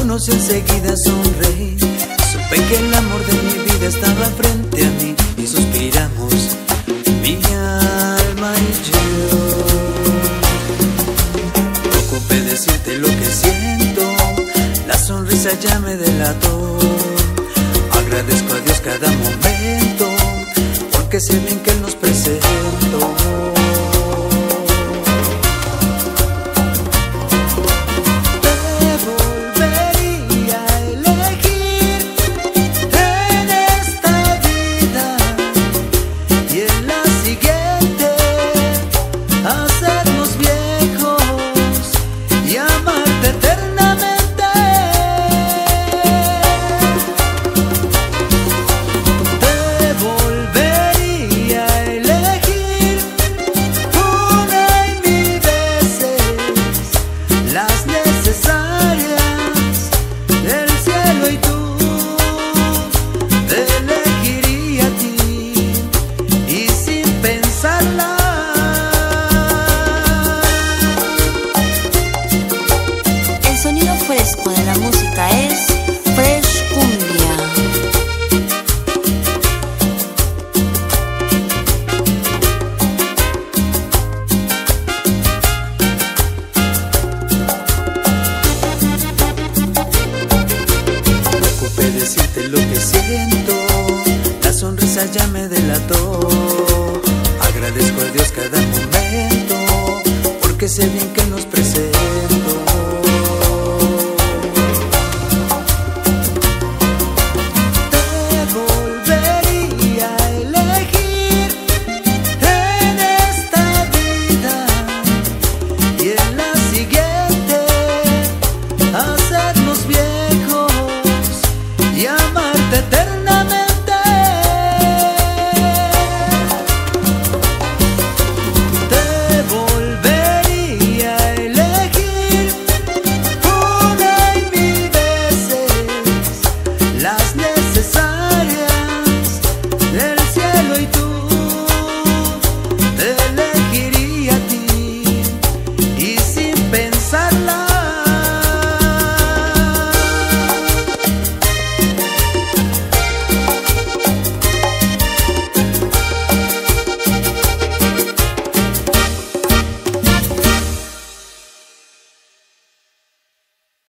conocí enseguida sonreí. Supe que el amor de mi vida estaba frente a mí y suspiramos, mi alma y yo. No ocupé decirte lo que siento, la sonrisa ya me delató. Agradezco a Dios cada momento, porque sé bien que Él nos presentó. De la música es Fresh Cumbia. No ocupé decirte lo que siento, la sonrisa ya me delató. Agradezco a Dios cada momento, porque sé bien que nos presenta.